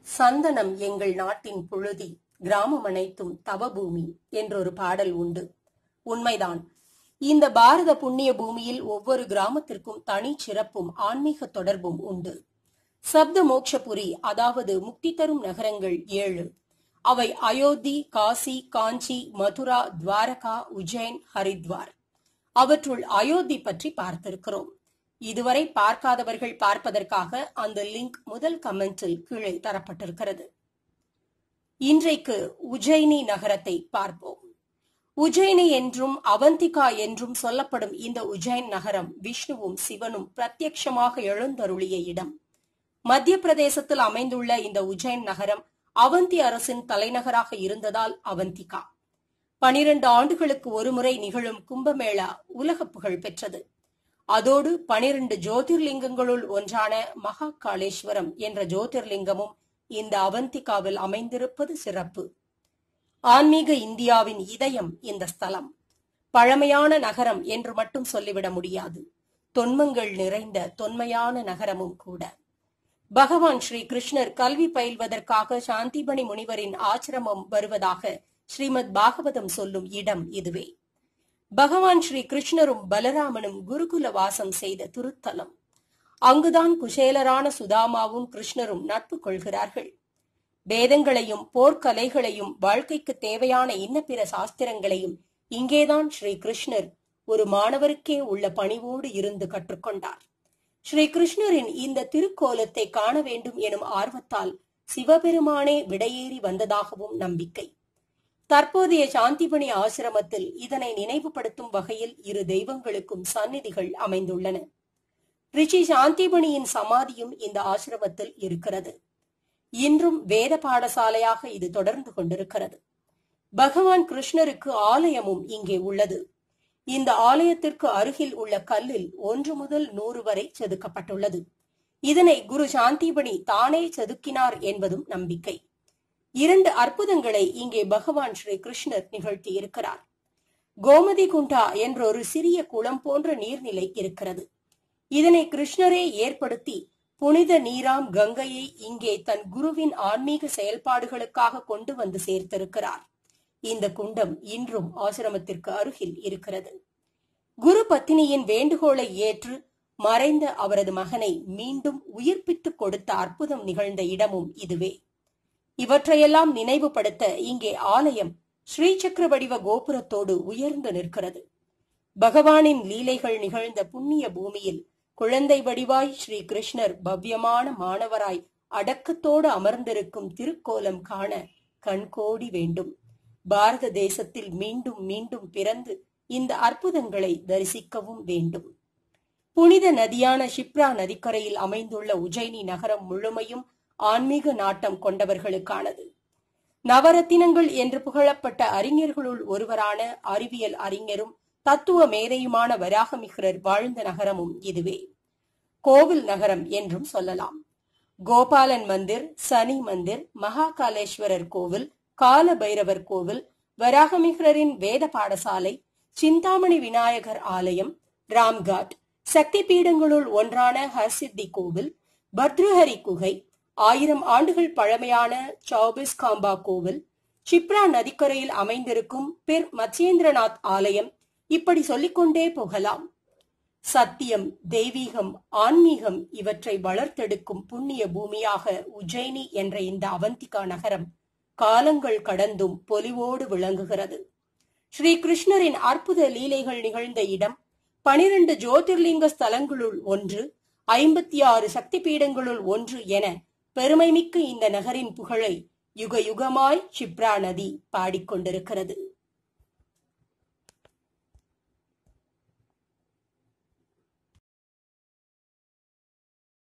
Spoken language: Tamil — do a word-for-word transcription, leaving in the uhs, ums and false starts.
சந்தனம் எங்கள் நாட்டின் புழுதி, கிராமம் அனைத்தும் தவபூமி என்றொரு பாடல் உண்டு. உண்மைதான். இந்த பாரத புண்ணிய பூமியில் ஒவ்வொரு கிராமத்திற்கும் தனி சிறப்பும் ஆன்மீக தொடர்பும் உண்டு. சப்த மோக்ஷபுரி, அதாவது முக்தி தரும் நகரங்கள் ஏழு. அவை அயோத்தி, காசி, காஞ்சி, மதுரா, துவாரகா, உஜ்ஜைன், ஹரித்வார். அவற்றுள் அயோத்தி பற்றி பார்த்திருக்கிறோம். இதுவரை பார்க்காதவர்கள் பார்ப்பதற்காக அந்த லிங்க் முதல் கமெண்டில் கீழே தரப்பட்டிருக்கிறது. இன்றைக்கு உஜ்ஜயினி நகரத்தை பார்ப்போம். உஜ்ஜயினி என்றும் அவந்திகா என்றும் சொல்லப்படும் இந்த உஜ்ஜைன் நகரம் விஷ்ணுவும் சிவனும் பிரத்யட்சமாக எழுந்தருளிய இடம். மத்திய பிரதேசத்தில் அமைந்துள்ள இந்த உஜ்ஜைன் நகரம் அவந்தி அரசின் தலைநகராக இருந்ததால் அவந்திகா. பனிரெண்டு ஆண்டுகளுக்கு ஒருமுறை நிகழும் கும்பமேளா உலக புகழ் பெற்றது. அதோடு பனிரெண்டு ஜோதிர்லிங்கங்களுள் ஒன்றான மகா காளேஸ்வரம் என்ற ஜோதிர்லிங்கமும் இந்த அவந்திகாவில் அமைந்திருப்பது சிறப்பு. ஆன்மீக இந்தியாவின் இதயம் இந்த ஸ்தலம். பழமையான நகரம் என்று மட்டும் சொல்லிவிட முடியாது, தொன்மங்கள் நிறைந்த தொன்மையான நகரமும் கூட. பகவான் ஸ்ரீ கிருஷ்ணர் கல்வி பயில்வதற்காக சாந்திபணி முனிவரின் ஆசிரமம் வருவதாக ஸ்ரீமத் பாகவதம் சொல்லும் இடம் இதுவே. பகவான் ஸ்ரீ கிருஷ்ணரும் பலராமனும் குருகுல வாசம் செய்த திருத்தலம். அங்குதான் குசேலரான சுதாமாவும் கிருஷ்ணரும் நட்பு கொள்கிறார்கள். வேதங்களையும் போர்க்கலைகளையும் வாழ்க்கைக்கு தேவையான இன்ன பிற சாஸ்திரங்களையும் இங்கேதான் ஸ்ரீ கிருஷ்ணர் ஒரு மாணவருக்கே உள்ள பணிவோடு இருந்து கற்றுக்கொண்டார். ஸ்ரீ கிருஷ்ணரின் இந்த திருக்கோலத்தை காண வேண்டும் எனும் ஆர்வத்தால் சிவபெருமானே விடையேறி வந்ததாகவும் நம்பிக்கை. தற்போதைய சாந்திபணி ஆசிரமத்தில் இதனை நினைவுபடுத்தும் வகையில் இரு தெய்வங்களுக்கும் சந்நிதிகள் அமைந்துள்ளன. ரிஷி சாந்திபணியின் சமாதியும் இந்த ஆசிரமத்தில் இருக்கிறது. இன்றும் வேத பாடசாலையாக இது தொடர்ந்து கொண்டிருக்கிறது. பகவான் கிருஷ்ணருக்கு ஆலயமும் இங்கே உள்ளது. இந்த ஆலயத்திற்கு அருகில் உள்ள கல்லில் ஒன்று முதல் நூறு வரை செதுக்கப்பட்டுள்ளது. இதனை குரு சாந்திபணி தானே செதுக்கினார் என்பதும் நம்பிக்கை. இரண்டு அற்புதங்களை இங்கே பகவான் ஸ்ரீ கிருஷ்ணர் நிகழ்த்தி இருக்கிறார். கோமதி குண்டா என்ற ஒரு சிறிய குளம் போன்ற நீர்நிலை இருக்கிறது. இதனை கிருஷ்ணரே ஏற்படுத்தி புனித நீராம் கங்கையை இங்கே தன் குருவின் ஆன்மீக செயல்பாடுகளுக்காக கொண்டு வந்து சேர்த்திருக்கிறார். இந்த குண்டம் இன்றும் ஆசிரமத்திற்கு அருகில் இருக்கிறது. குரு பத்தினியின் வேண்டுகோளை ஏற்று மறைந்த அவரது மகனை மீண்டும் உயிர்ப்பித்துக் கொடுத்த அற்புதம் நிகழ்ந்த இடமும் இதுவே. இவற்றையெல்லாம் நினைவுபடுத்த இங்கே ஆலயம் ஸ்ரீசக்கர வடிவ கோபுரத்தோடு உயர்ந்து நிற்கிறது. பகவானின் லீலைகள் நிகழ்ந்த புண்ணிய பூமியில் குழந்தை வடிவாய் ஸ்ரீ கிருஷ்ணர் பவ்யமான மாணவராய் அடக்கத்தோடு அமர்ந்திருக்கும் திருக்கோலம் காண கண்கோடி வேண்டும். பாரத தேசத்தில் மீண்டும் மீண்டும் பிறந்து இந்த அற்புதங்களை தரிசிக்கவும் வேண்டும். புனித நதியான ஷிப்ரா நதிக்கரையில் அமைந்துள்ள உஜ்ஜயினி நகரம் முழுமையும் ஆன்மீக நாட்டம் கொண்டவர்களுக்கானது. நவரத்தினங்கள் என்று புகழப்பட்ட அறிஞர்களுள் ஒருவரான அறிவியல் அறிஞரும் தத்துவ மேதையுமான வராகமிஹரர் வாழ்ந்த நகரமும் இதுவே. கோவில் நகரம் என்றும் சொல்லலாம். கோபாலன் மந்திர், சனி மந்திர், மகாகாலேஸ்வரர் கோவில், கால பைரவர் கோவில், வராகமிஹரரின் வேத பாடசாலை, சிந்தாமணி விநாயகர் ஆலயம், ராம்காட், சக்தி பீடங்களுள் ஒன்றான ஹர்சித்தி கோவில், பத்ருஹரி குகை, ஆயிரம் ஆண்டுகள் பழமையான சௌபிஸ் காம்பா கோவில், ஷிப்ரா நதிக்கரையில் அமைந்திருக்கும் பிர் மத்யேந்திரநாத் ஆலயம், இப்படி சொல்லிக்கொண்டே போகலாம். சத்தியம், தெய்வீகம், ஆன்மீகம் இவற்றை வளர்த்தெடுக்கும் புண்ணிய பூமியாக உஜ்ஜயினி என்ற இந்த அவந்திகா நகரம் காலங்கள் கடந்தும் பொலிவோடு விளங்குகிறது. ஸ்ரீ கிருஷ்ணரின் அற்புத லீலைகள் நிகழ்ந்த இடம், பனிரெண்டு ஜோதிர்லிங்க ஸ்தலங்களுள் ஒன்று, ஐம்பத்தி ஆறு சக்தி பீடங்களுள் ஒன்று என பெருமைமிக்க இந்த நகரின் புகழை யுக யுகமாய் ஷிப்ரா நதி பாடிக்கொண்டிருக்கிறது.